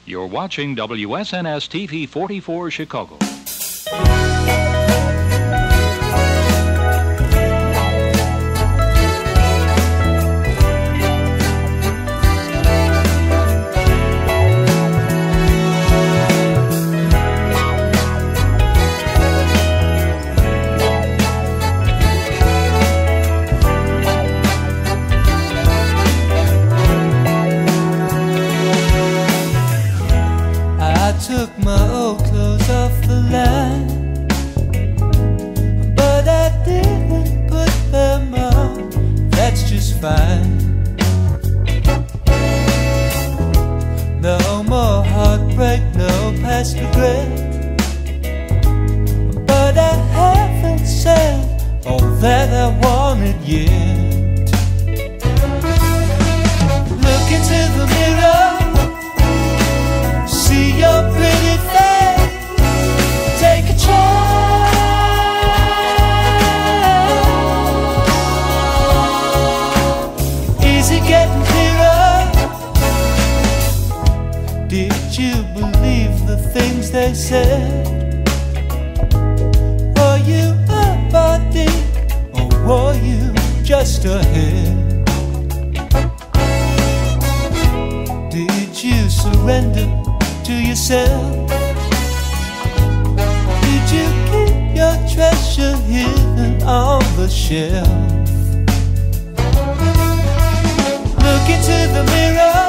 You're watching WSNS TV 44 Chicago. Took my old clothes off the line, but I didn't put them on. That's just fine. No more heartbreak, no past regret, but I haven't said all that I wanted yet. Look into the mirror, see your pretty face, take a chance. Is it getting clearer? Did you believe the things they said? Were you a body or were you just a head? Did you surrender to yourself? Did you keep your treasure hidden on the shelf? Look into the mirror,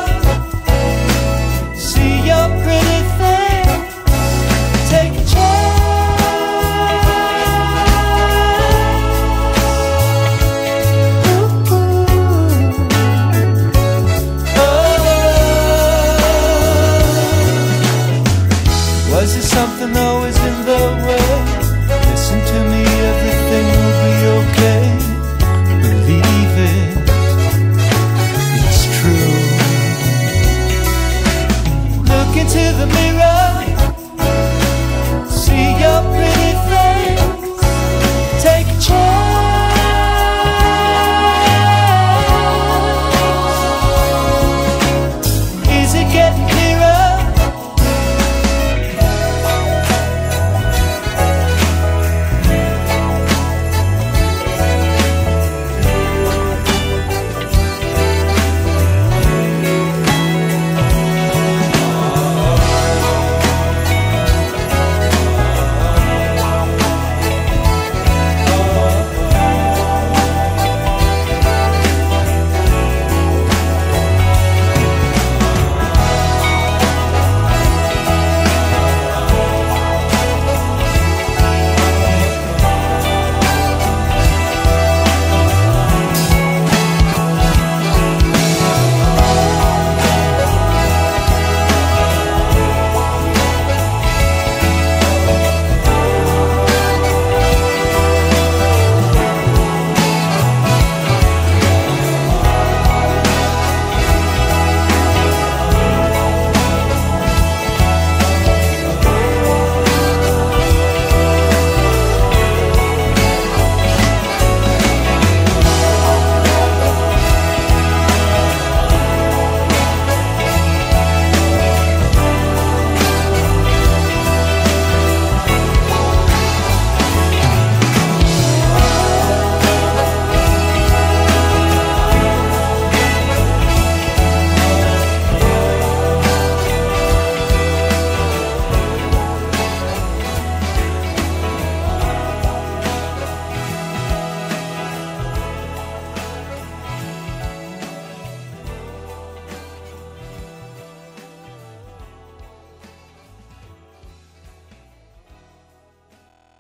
see your pretty face, take a Was there something always in the way? Listen to me, everything will be okay. Believe it, it's true. Look into the mirror.